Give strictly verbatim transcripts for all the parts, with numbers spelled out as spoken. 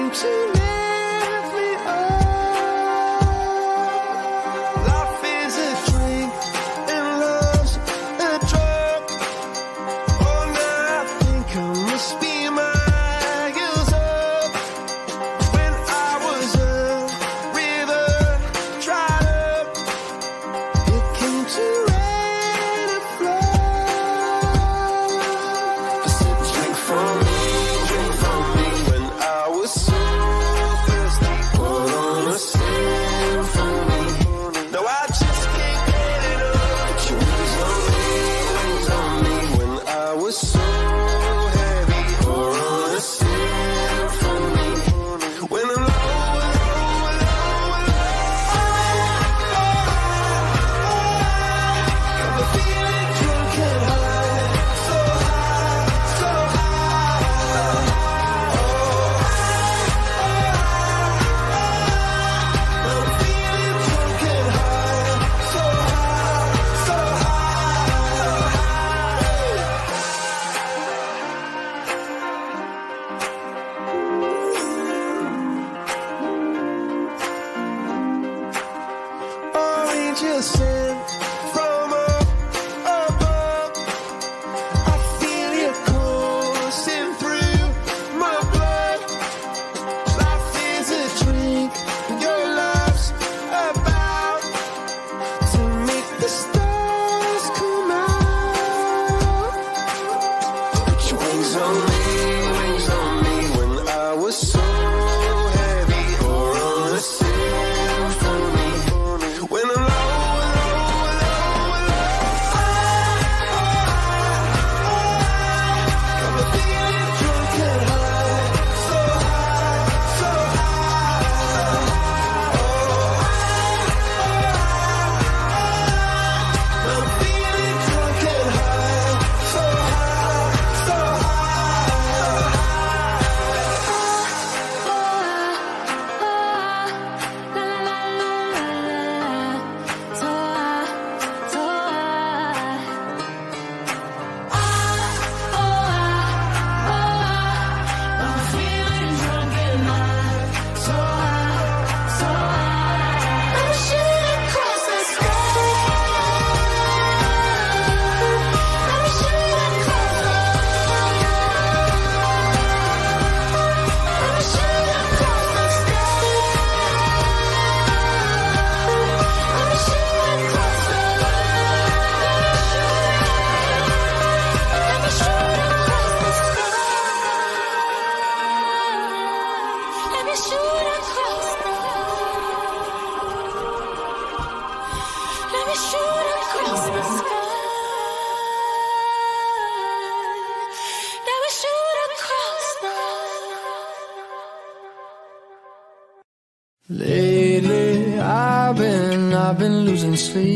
Lately I've been, I've been losing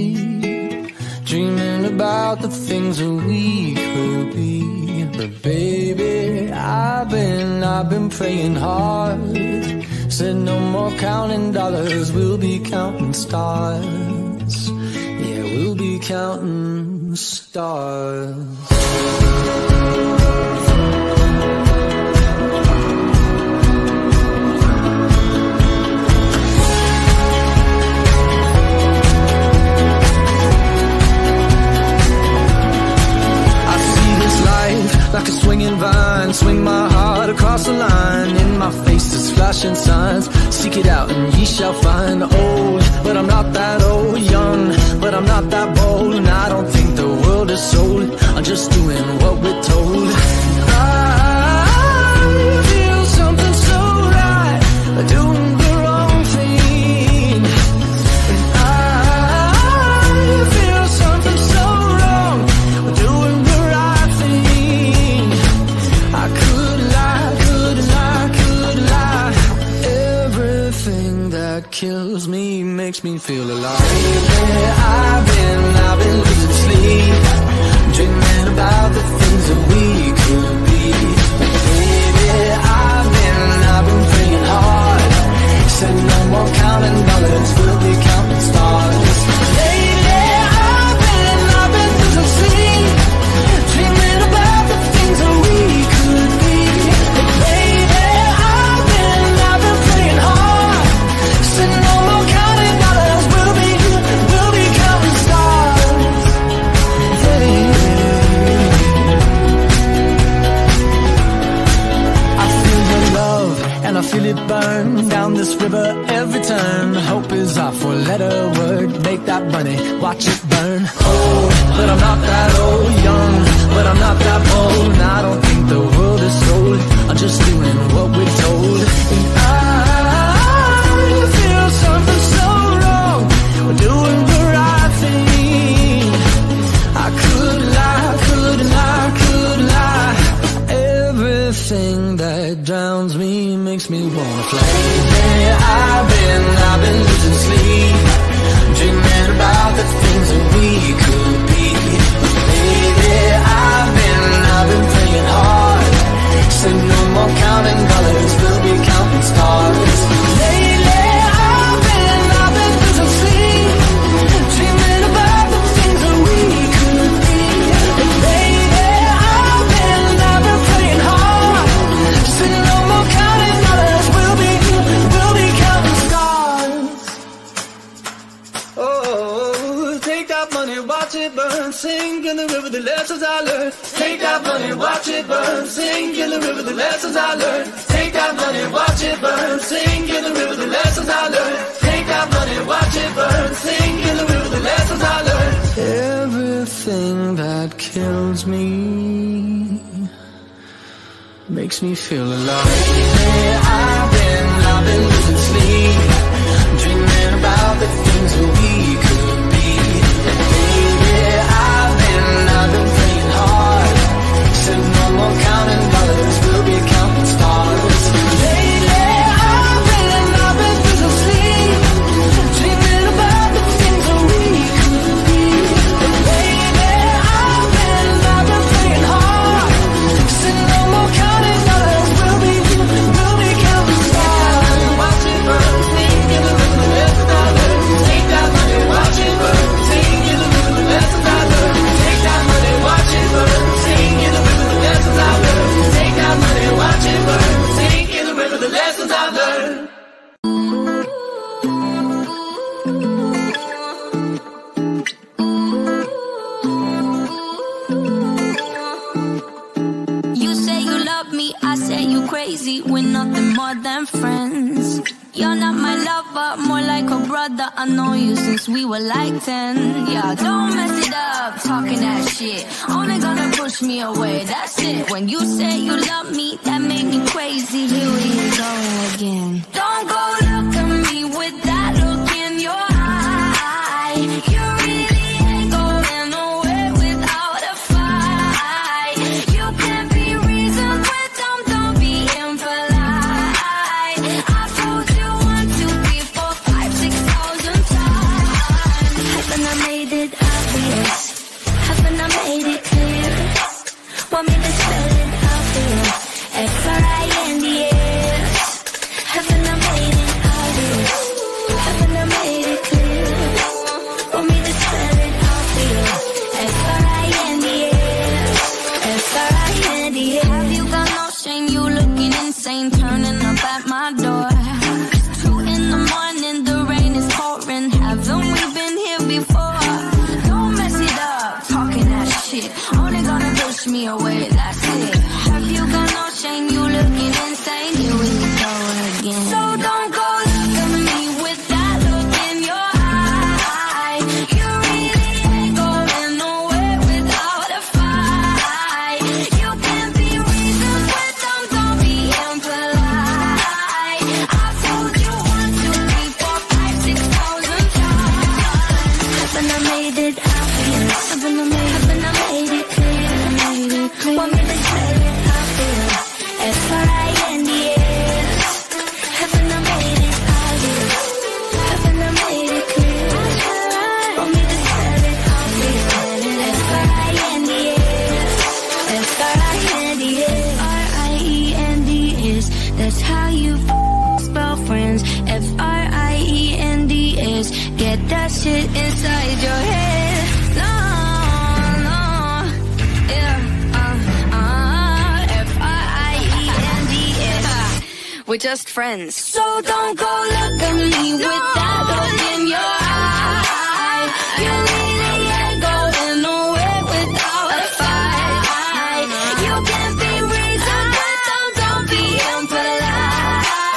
sleep, dreaming about the things that we could be. But baby, I've been, I've been praying hard. Said no more counting dollars, we'll be counting stars. Yeah, we'll be counting stars. Like a swinging vine, swing my heart across the line. In my face is flashing signs. Seek it out and ye shall find. Old, but I'm not that old. Young, but I'm not that bold. And I don't think the world is sold. I'm just doing what we're told. I feel something so right, doing the wrong thing. And I feel something so wrong, doing the right thing. I could lie, could lie, could lie. Everything that kills me makes me feel alive. Lately I've been, I've been losing sleep, dreaming about the things that we could be. Baby, I've been, I've been praying hard. Said no more counting dollars, we'll be counting stars. Lately I've been, I've been losing sleep, dreaming about the things that we could be. Baby, I've been, I've and I feel it burn down this river every turn. Hope is our four-letter word. Make that money, watch it burn. Old, but I'm not that old. Young, but I'm not that bold. And I don't think the world is sold. I'm just doing what we're told. And I feel something so wrong. We're doing the right thing. I could lie, could lie, could lie. Everything that drowns me makes me wanna fly. Lately I've been, I've been losing sleep, dreaming about the things that we could be. Lately I've been, I've been praying hard. Said no more counting dollars, we'll be counting stars. Lately I've been, I've been losing sleep, dreaming about the things that we could be. Lately I've been, I've been praying hard. Said no more counting dollars, we'll be, we'll be counting stars. Oh, take that money, watch it burn, sing in the river the lessons I learned. Take that money, watch it burn, sing in the river the lessons I learned. Take that money, watch it burn, sing in the river the lessons I learned. Take that money, watch it burn, sing in the river the lessons I learned. Everything that kills me makes me feel alive. Lately I've been, I've been losing sleep, dreaming about the things that we could be. Lately I've been, I've been praying hard. Said no more counting dollars, we'll be counting stars. Lately I've been, I've been losing sleep, dreaming about the things that we could be. Lately I've been, I've been praying hard. Said no more counting dollars, we'll be, we'll be counting stars. Watch it burn, sing in the river the lessons I learned. Take that money, watch it burn, sing in the river the lessons I learned. Take that money, watch it burn, sing in the river the lessons I learned. Take that money, watch it burn, sing in the river the lessons I learned. You say you love me, I say you crazy. We're nothing more than friends. You're not my lover, more like a brother. I know you since we were like ten. Yeah, don't mess it up, talking that shit. Only gonna push me away, that's it. When you say you love me, that made me crazy. Here we go again. Don't go look at me with that look in your eye. You really ain't going nowhere without a fight. You can't be reasoned with them, don't be impolite. I've told you one, two, three, four, five, six thousand times. Haven't I made it obvious? Haven't I made it clear? Want me to spell it out for you? F R I N D S. Haven't I made it obvious? Haven't I made it clear? Want me to spell it out for you? F R I N D S. F R I N D S. Have you got no shame? You looking insane, turning up at my door. It's two in the morning, the rain is pouring. Haven't we been here before? Don't mess it up, talking that shit. Only gonna push me away, that's it. Have you got no shame? You looking insane. Here we go again. So don't go look at me with that look in your eye. You really ain't going nowhere without a fight. You can't be reasoned with them, don't be impolite. I've told you one, two, three, four, five, six thousand times. Haven't I made it obvious? Haven't I made, haven't I made it clear? Made it clear. Want me to spell it out for you? F R I N D S. Haven't I made it obvious? Haven't I made it clear? Want me to spell it out for you? F R I N D S. F R I N D S. R I E N D S. That's how you spell friends. F R I E N D S. Get that shit inside your head. No, no, yeah, uh, uh, F R I E N D S. We're just friends. So don't go look at me with that look in your eye. You really ain't going nowhere without a fight. You can't be reasoned with them, don't be impolite.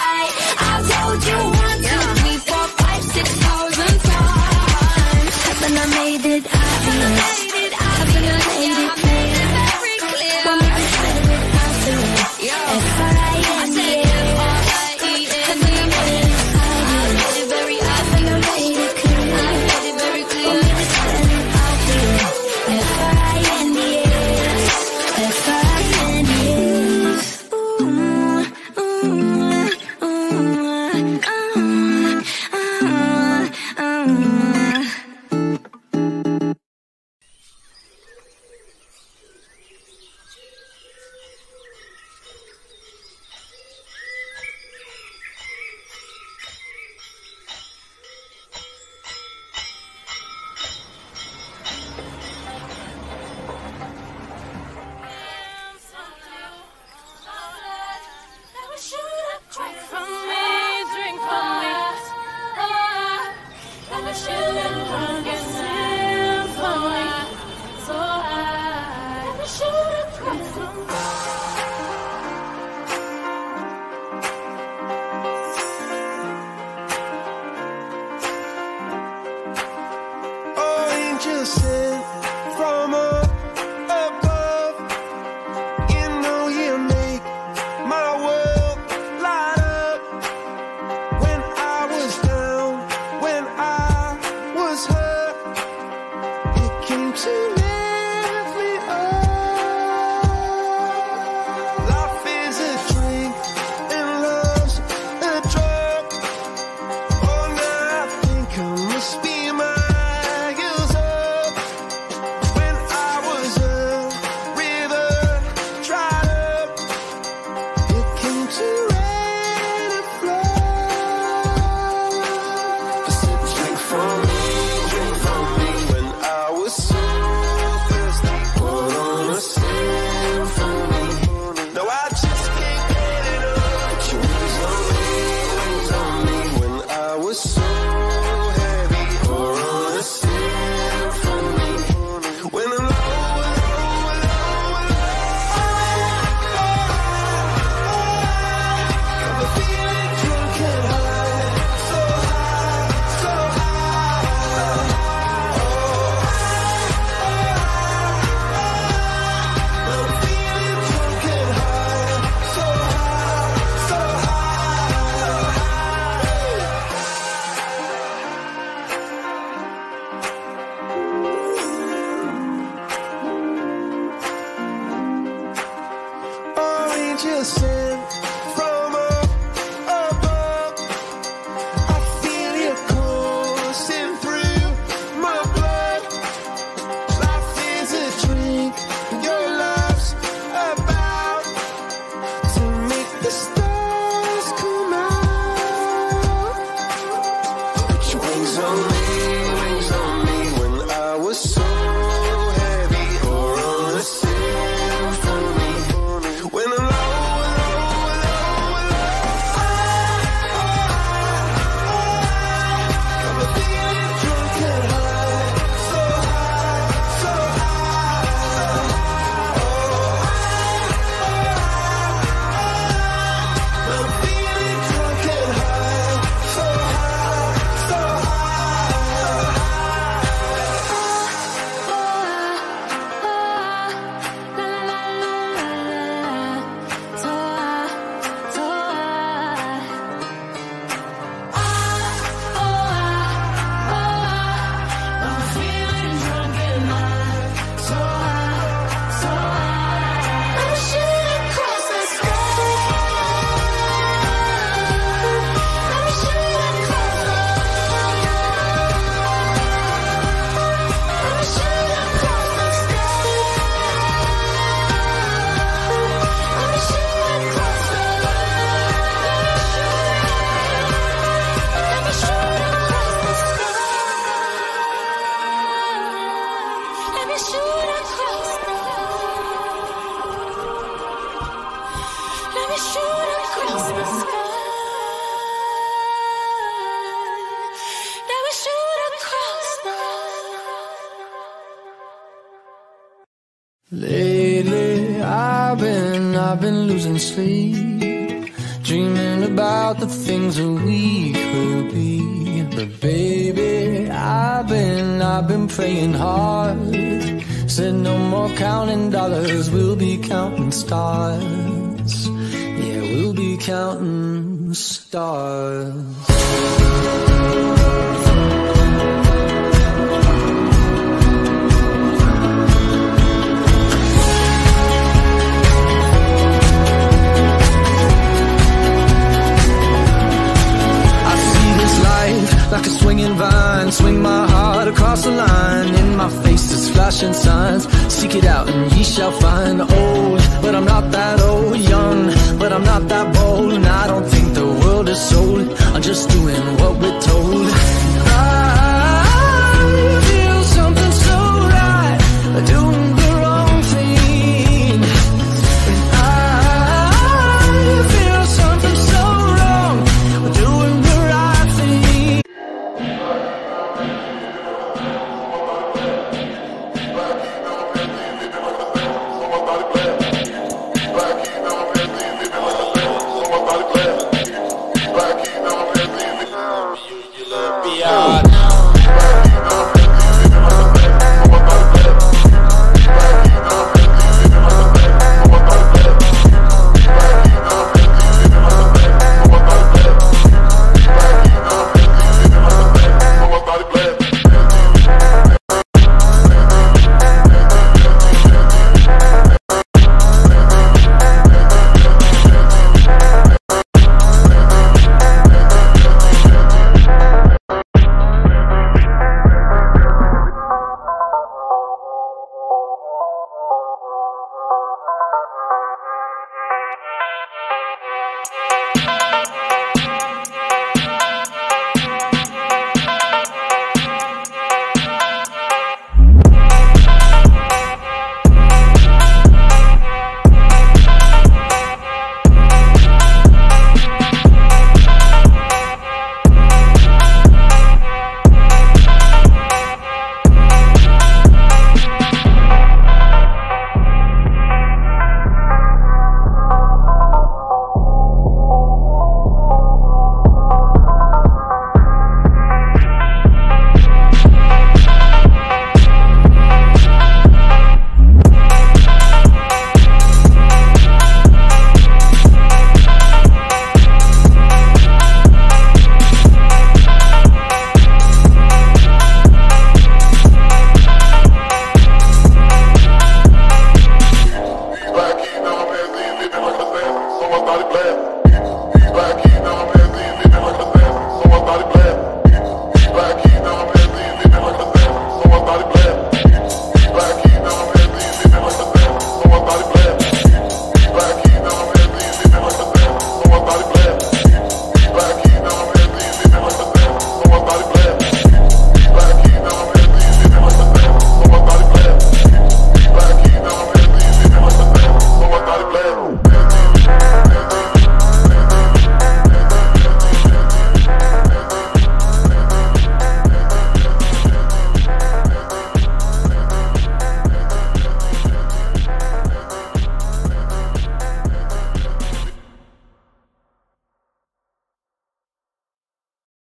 Lately, I've been, I've been losing sleep, dreaming about the things that we could be. But baby, I've been, I've been praying hard. Said no more counting dollars, we'll be counting stars. Yeah, we'll be counting stars. Like a swinging vine, swing my heart across the line. In my face is flashing signs, seek it out and ye shall find. Old, but I'm not that old. Young, but I'm not that bold. And I don't think the world is sold, I'm just doing what we're told.